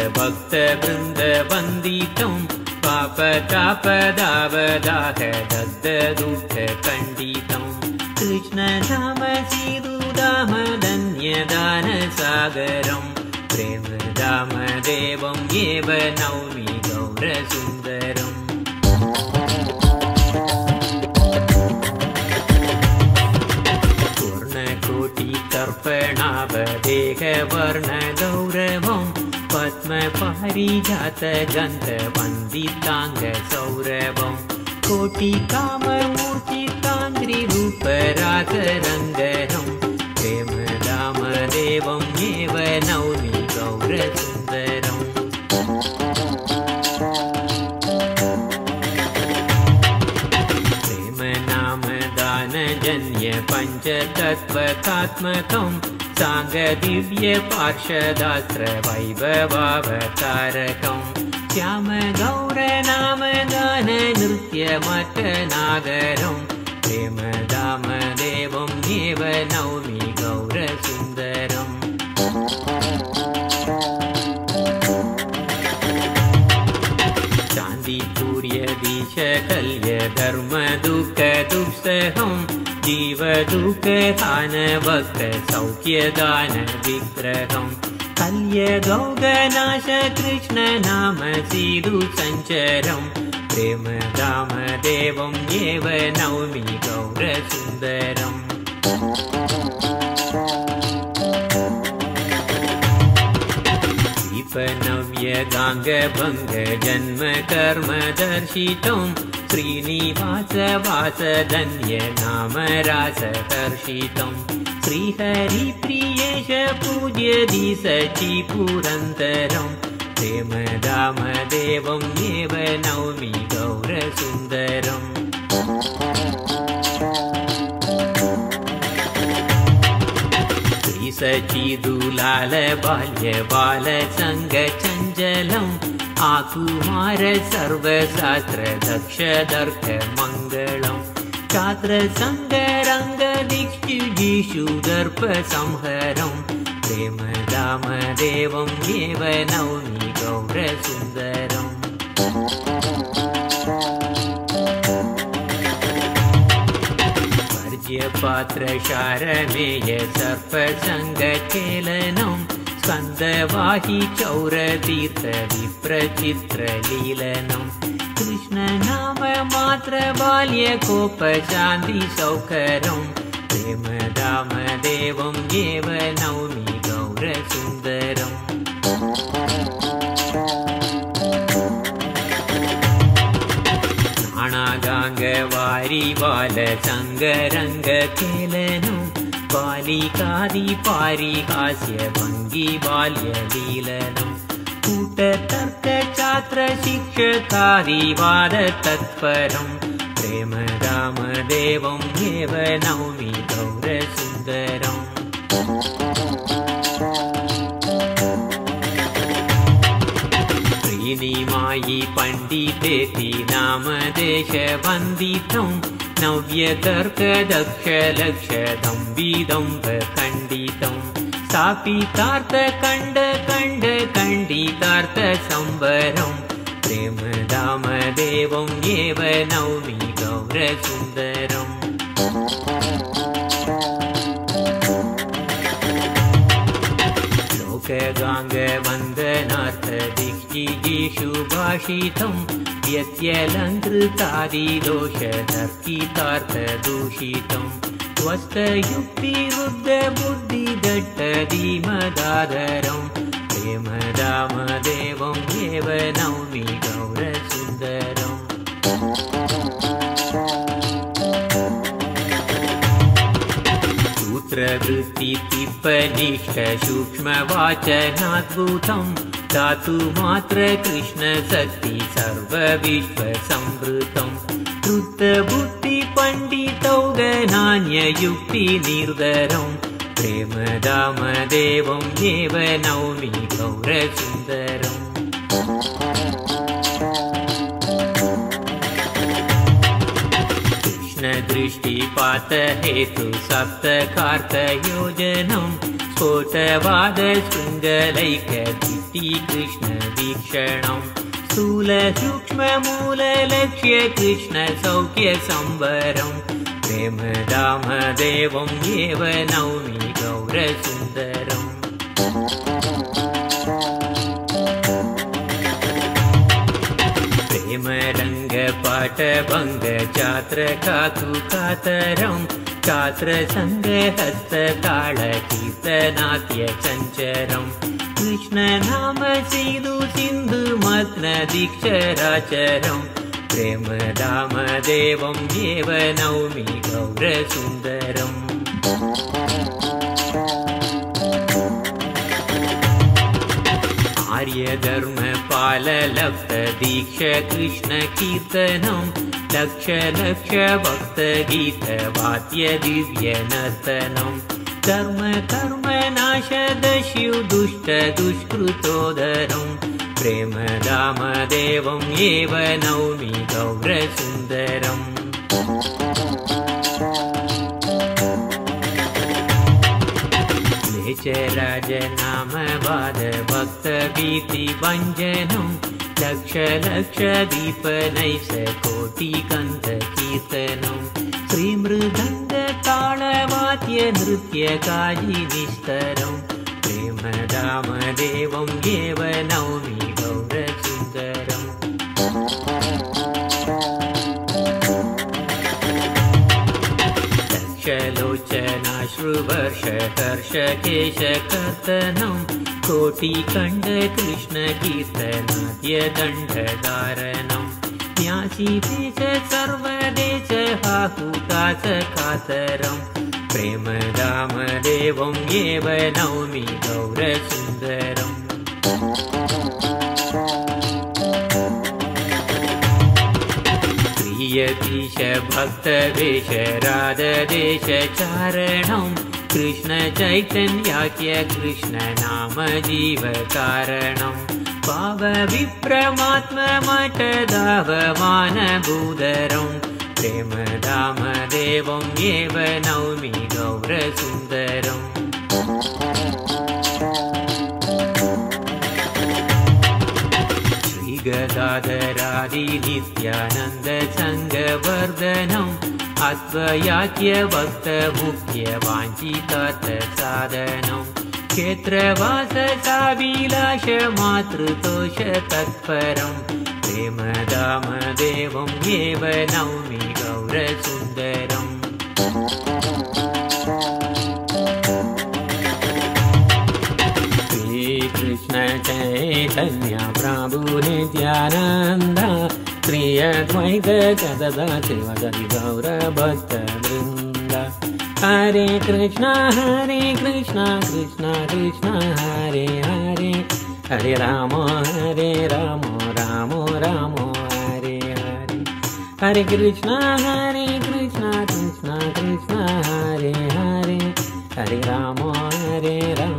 भक्तवृन्दवन्दितं पापतापदावदाह दग्धदुःखखण्डितं कृष्णधाम सीरुधाम धन्यदानसागरं प्रेमधामदेवं एव नौमि गौरसुन्दरम् पूर्णकोटितर्पणावदेहवर्णगौरवं पद्मपारिजातगन्धवन्दिताङ्गसौरभं कोटिकाममूर्तिताङ्घ्रिरूपरागरङ्गरं प्रेमधामदेवं एव नौमि गौरसुन्दरम् प्रेमनामदानजन्य पञ्चतत्त्वकात्मकं साङ्गदिव्यपार्षदास्त्रवैभवावतारकं श्यामगौरनामगाननृत्यमठनागरं प्रेमधामदेवं एव नौमि गौरसुन्दरम् शान्तिपूर्यदिशकल्य धर्मदुःखदुःसहं जीवदुःखदानभक्तसौख्यदानविग्रहं कल्यगौगनाश कृष्णनाम सीरुसञ्चरं प्रेमधामदेवं एव नौमि गौरसुन्दरम् दीपनव्यगाङ्गभङ्गजन्मकर्मदर्शितं श्रीनिवासवासधन्यनामरासदर्शितं श्रीहरिप्रियेश पूज्यदिशचिपुरन्तरं प्रेमधामदेवं एव नौमि गौरसुन्दरम् सचिदुलाल बाल्य बालसङ्गचञ्चलम् आकुमार सर्वशास्त्रदक्षदर्पमङ्गलम् छात्रसङ्गरङ्गदिक्षुजिषुदर्पसंहरं प्रेमधामदेवं एव नौमि गौरसुन्दरम् पात्रशारमेय सर्पसङ्गखेलनं स्कन्दवाहि चौरतीर्थविप्रचित्रलीलनं कृष्णनाममात्रबाल्यकोपशान्तिसौकरं प्रेमधामदेवं एव नौमि गौरसुन्दरम् नाणागाङ्गवारिबालसङ्गरङ्गखेलनं बालिकादिपारिहास्यभङ्गिबाल्यलीलनं कूटतर्कछात्रशिक्षकादिवादतत्परं प्रेमधामदेवं एव नौमि गौरसुन्दरम् श्रीनिमायि पण्डितेति नामदेशवन्दितं नव्यतर्कदक्षलक्षदम्बिदम्बखण्डितं स्थापितार्थखण्डखण्डखण्डितार्थसंवरं प्रेमधामदेवं एव नौमि गौरसुन्दरम् लोकगाङ्गवन्दनार्थदिक्षिजिषु भाषितं व्यत्यलङ्कृतादिदोषतर्कितार्थदूषितं त्वस्तयुक्तिरुद्धबुद्धिदट्टधीमदाधरं प्रेमधामदेवं एव नौमि गौरसुन्दरम् सूत्रवृत्तिटिप्पनिष्ठसूक्ष्मवाचनाद्भुतं धातुमात्रकृष्णशक्ति सर्वविश्वसंवृतं कृतबुद्धिपण्डितौगनान्ययुक्तिनिर्धरं प्रेमधामदेवं एव नौमि गौरसुन्दरम् कृष्णदृष्टिपातहेतु सप्तकार्कयोजनं स्फोटवाद शृङ्गलैकदीप्ति कृष्ण वीक्षणम् स्थूल सूक्ष्म मूल लक्ष्य कृष्ण सौख्य संवरम् प्रेम धाम देवम् एव नौमि गौरसुन्दरम् प्रेम रङ्ग पाठ भङ्ग चात्र कातु कातरम् चात्र सङ्ग हस्त ताळ कीर्तनाट्य चञ्चरम् कृष्ण नाम सीधु सिन्धु मग्न दीक्षराचरम् प्रेम धाम देवम् एव नौमि गौरसुन्दरम् आर्य धर्म पाल लप्त दीक्ष कृष्ण कीर्तनम् लक्ष लक्ष भक्त गीत वाद्य दिव्य नर्तनम् कर्म कर्म नाश दस्यु दुष्ट दुष्कृतोदरम् प्रेम धाम देवम् एव नौमि गौरसुन्दरम् क्लेशराज नाम वाद भक्त भीति भञ्जनम् लक्ष लक्ष दीप नैष कोटि कन्द कीर्तनम् श्रीमृदङ्ग ताळवाद्य नृत्य काजी निस्तरम् प्रेम धाम देवम् एव नौमि गौरसुन्दरम् लक्षलोचनाश्रुवर्ष हर्ष केश कर्तनम् कोटिकण्ड कृष्ण कीर्तनाद्य दण्डधारणम् न्यासी देश सर्वदेश हाहुकाच कातरम् प्रेम धाम देवम् एव नौमि गौरसुन्दरम् प्रियतीश भक्तवेश राधदेश चारणम् कृष्ण चैतन्याख्य कृष्ण नाम जीव कारणम् पाव विप्रमात्ममठ धावमान भूधरम् प्रेम धाम देवम् एव नौमि गौरसुन्दरम् श्रीगदाधरादि नित्यानन्द सङ्गवर्धनम् अद्वयाख्य भक्त मुख्य वाञ्छितार्थ साधनम् क्षेत्रवास साभिलाष मातृतोष तत्परम् प्रेम धाम देवम् एव नौमि गौरसुन्दरम् श्रीकृष्ण चैतन्य प्रभु नित्यानन्द श्री अद्वैत गदाधर शिवसरि गौर भक्त वृन्द हरे कृष्ण कृष्ण कृष्ण हरे हरे हरे राम राम राम हरे हरे हरे कृष्ण कृष्ण कृष्ण कृष्ण हरे हरे हरे राम